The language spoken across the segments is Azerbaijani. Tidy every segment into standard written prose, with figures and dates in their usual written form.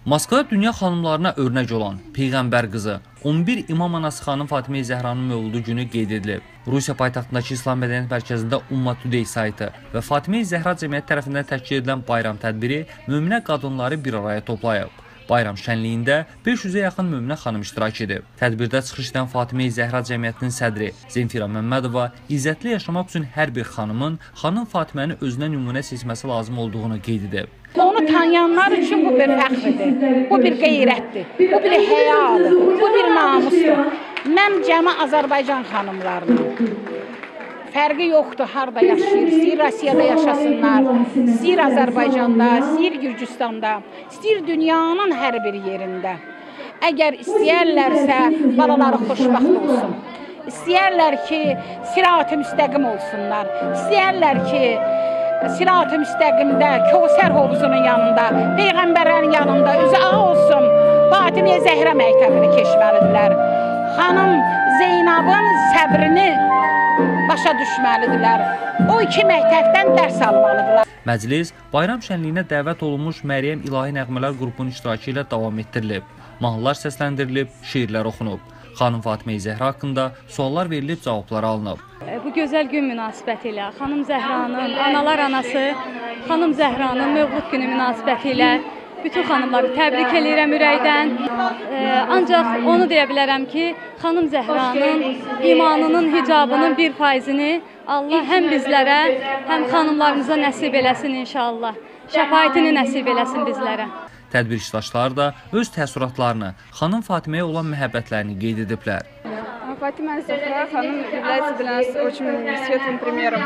Moskvada dünya xanımlarına örnək olan Peyğəmbər qızı 11 İmam anası xanım Fatimə Zəhranın mövludu günü qeyd edilib. Rusiya paytaxtındakı İslam Mədəniyyət Mərkəzində Umma Today saytı və Fatimə Zəhra Cəmiyyəti tərəfindən təşkil edilən bayram tədbiri möminə qadınları bir araya toplayıb. Bayram şənliyində 500-ə yaxın möminə xanım iştirak edib. Tədbirdə çıxış edən Fatimə Zəhra Cəmiyyətinin sədri Zemfira Məmmədova izzətli yaşamaq üçün hər bir xanımın xanım Fatiməni özünə nümunə seçməsi lazım olduğunu qeyd edib. Onu tanıyanlar üçün bu bir fəxrdir, bu bir qeyrətdir, bu bir həyadır, bu bir namusdur. Mən cəmi Azərbaycan xanımlarına fərqi yoxdur, harada yaşayır, istəyir Rusiyada yaşasınlar, istəyir Azərbaycanda, istəyir Gürcüstanda, istəyir dünyanın hər bir yerində. Əgər istəyərlərsə, balaları xoşbəxt olsun, istəyərlər ki, sirat-ı müstəqim olsunlar, istəyərlər ki, sirat-ı müstəqimdə, Kəvsər hovuzunun yanında, Peyğəmbərlərin yanında üzü ağ olsun, Fatimə Zəhra məktəbini keçməlidirlər. Xanım Zeynabın səbrini başa düşməlidirlər. O iki məktəbdən dərs almalıdırlar. Məclis bayram şənliyinə dəvət olunmuş Məryəm İlahi Nəğmələr qrupunun iştirakı ilə davam etdirilib. Mahnılar səsləndirilib, şeirlər oxunub. Xanım Fatimə Zəhra haqqında suallar verilib, cavablar alınıb. Bu gözəl gün münasibəti ilə Xanım Zəhranın, analar anası Xanım Zəhranın mövlud günü münasibəti ilə bütün xanımları təbrik edirəm ürəkdən. Ancaq onu deyə bilərəm ki, Xanım Zəhranın imanının, hicabının 1%-ni Allah həm bizlərə, həm xanımlarımıza nəsib eləsin inşallah. Şəfaətini nəsib eləsin bizlərə. Tədbir iştirakçıları da öz təəssüratlarını, xanım Fatiməyə olan məhəbbətlərini qeyd ediblər. Фатима Захра Ханум является для нас очень светлым примером.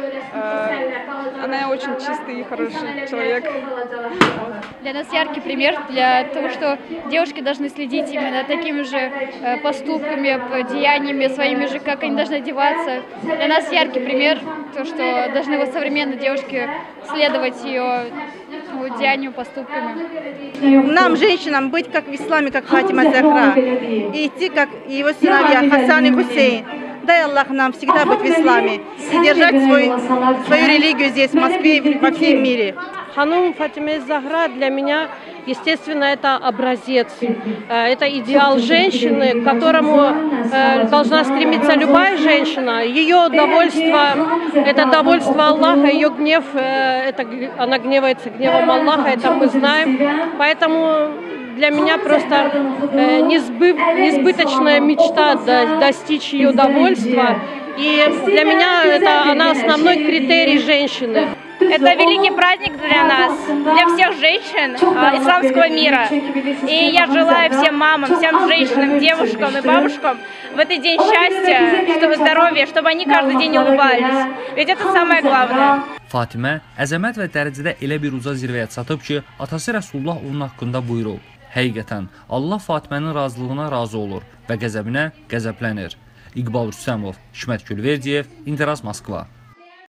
Она очень чистый и хороший человек. Для нас яркий пример для того, что девушки должны следить именно такими же поступками, деяниями своими же, как они должны одеваться. Для нас яркий пример, то, что должны вот современные девушки следовать ее деянию, поступками. Нам, женщинам, быть как в исламе, как Фатима Захра, и идти, как его сыновья Хасан и Хусейн. Дай Аллах нам всегда быть в исламе и держать свою религию здесь, в Москве и во всем мире. Ханум Фатиме Захра для меня, естественно, это образец, это идеал женщины, к которому должна стремиться любая женщина. Ее довольство, это довольство Аллаха, ее гнев, она гневается гневом Аллаха, это мы знаем. Поэтому для меня просто несбыточная мечта достичь ее довольства. И для меня она основной критерий женщины. Это великий праздник для нас, для всех женщин исламского мира. И я желаю всем мамам, всем женщинам, девушкам и бабушкам в этот день счастья, чтобы здоровья, чтобы они каждый день улыбались. Ведь это самое главное. Fatimə əzəmət və dərəcədə elə bir uca zirvəyə çatıb ki, atası Rəsulullah onun haqqında buyurub. Həqiqətən, Allah Fatimənin razılığına razı olur və qəzəbinə qəzəblənir. İqbal Rüstəmov, Hikmət Gülverdiyev, İnteras Moskva.